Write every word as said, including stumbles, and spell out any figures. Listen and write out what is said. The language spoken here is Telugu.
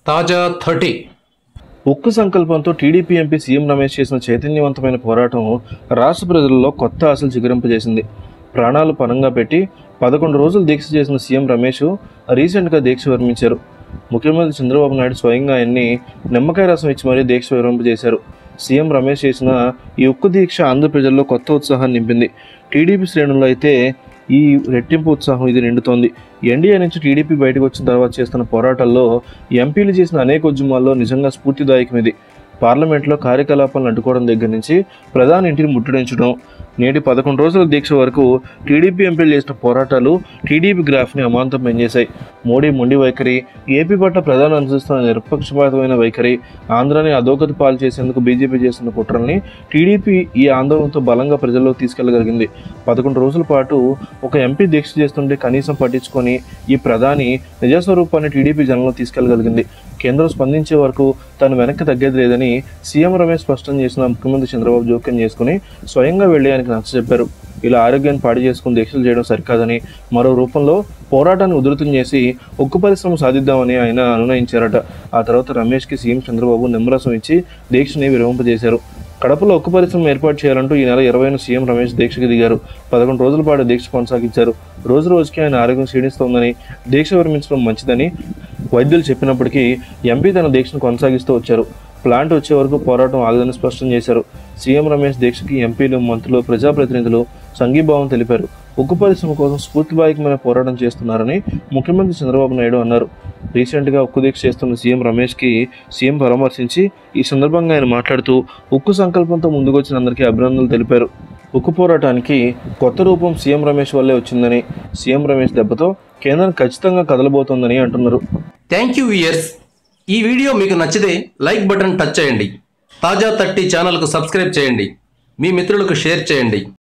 తాజా థర్టీ ఉక్కు సంకల్పంతో టీడీపీ ఎంపీ సీఎం రమేష్ చేసిన చైతన్యవంతమైన పోరాటం రాష్ట్ర ప్రజల్లో కొత్త ఆశలు చిగురింపజేసింది. ప్రాణాలు పణంగా పెట్టి పదకొండు రోజులు దీక్ష చేసిన సీఎం రమేష్ రీసెంట్గా దీక్ష విరమించారు. ముఖ్యమంత్రి చంద్రబాబు నాయుడు స్వయంగా ఆయన్ని నిమ్మకాయ రసం ఇచ్చి మరీ దీక్ష విరమింపజేశారు. సీఎం రమేష్ చేసిన ఈ ఉక్కు దీక్ష ఆంధ్ర ప్రజల్లో కొత్త ఉత్సాహాన్ని నింపింది. టీడీపీ శ్రేణుల్లో అయితే ఈ రెట్టింపు ఉత్సాహం ఇది నిండుతోంది. ఎన్డీఏ నుంచి టీడీపీ బయటకు వచ్చిన తర్వాత చేస్తున్న పోరాటాల్లో ఎంపీలు చేసిన అనేక ఉద్యమాల్లో నిజంగా స్ఫూర్తిదాయకం ఇది. పార్లమెంట్లో కార్యకలాపాలను అడ్డుకోవడం దగ్గర నుంచి ప్రధాని ఇంటిని ముట్టడించడం, నేటి పదకొండు రోజుల దీక్ష వరకు టీడీపీ ఎంపీలు చేసిన పోరాటాలు టీడీపీ గ్రాఫ్ని అమాంతం పెంచేశాయి. మోడీ మొండి వైఖరి, ఏపీ పట్ల ప్రధాని అనుసరిస్తున్న నిరపక్షపాతమైన వైఖరి, ఆంధ్రాని అధోగతి పాలు చేసేందుకు బీజేపీ చేస్తున్న కుట్రల్ని టీడీపీ ఈ ఆందోళనతో బలంగా ప్రజల్లోకి తీసుకెళ్లగలిగింది. పదకొండు రోజుల పాటు ఒక ఎంపీ దీక్ష చేస్తుంటే కనీసం పట్టించుకొని ఈ ప్రధాని నిజస్వరూపాన్ని టీడీపీ జనంలో తీసుకెళ్లగలిగింది. కేంద్రం స్పందించే వరకు తాను వెనక్కి తగ్గేది లేదని సీఎం రమేష్ స్పష్టం చేసిన ముఖ్యమంత్రి చంద్రబాబు జోక్యం చేసుకుని స్వయంగా వెళ్లి ఆయనకు నచ్చజెప్పారు. ఇలా ఆరోగ్యాన్ని పాడు చేసుకుని దీక్షలు చేయడం సరికాదని, మరో రూపంలో పోరాటాన్ని ఉధృతం చేసి ఉక్కు పరిశ్రమ సాధిద్దామని ఆయన అనునయించారట. ఆ తర్వాత రమేష్కి సీఎం చంద్రబాబు నిమ్మరసం ఇచ్చి దీక్షని విరమింపజేశారు. కడపలో ఉక్కు పరిశ్రమ ఏర్పాటు చేయాలంటూ ఈ నెల ఇరవైన సీఎం రమేష్ దీక్షకి దిగారు. పదకొండు రోజుల పాటు దీక్ష కొనసాగించారు. రోజు రోజుకి ఆయన ఆరోగ్యం క్షీణిస్తోందని, దీక్ష విరమించడం మంచిదని వైద్యులు చెప్పినప్పటికీ ఎంపీ తన దీక్షను కొనసాగిస్తూ వచ్చారు. ప్లాంట్ వచ్చే వరకు పోరాటం ఆగదని స్పష్టం చేశారు. సీఎం రమేష్ దీక్షకి ఎంపీలు, మంత్రులు, ప్రజాప్రతినిధులు సంఘీభావం తెలిపారు. ఉక్కు పరిశ్రమ కోసం స్ఫూర్తిదాయకమైన పోరాటం చేస్తున్నారని ముఖ్యమంత్రి చంద్రబాబు నాయుడు అన్నారు. రీసెంట్గా ఉక్కు దీక్ష చేస్తున్న సీఎం రమేష్కి సీఎం పరామర్శించి ఈ సందర్భంగా ఆయన మాట్లాడుతూ ఉక్కు సంకల్పంతో ముందుకొచ్చిన అందరికీ అభినందనలు తెలిపారు. ఉక్కు పోరాటానికి కొత్త రూపం సీఎం రమేష్ వల్లే వచ్చిందని, సీఎం రమేష్ దెబ్బతో కేంద్రం ఖచ్చితంగా కదలబోతోందని అంటున్నారు. Thank you viewers. ఈ వీడియో మీకు నచ్చితే లైక్ బటన్ టచ్ చేయండి. తాజా థర్టీ ఛానల్కు సబ్స్క్రైబ్ చేయండి. మీ మిత్రులకు షేర్ చేయండి.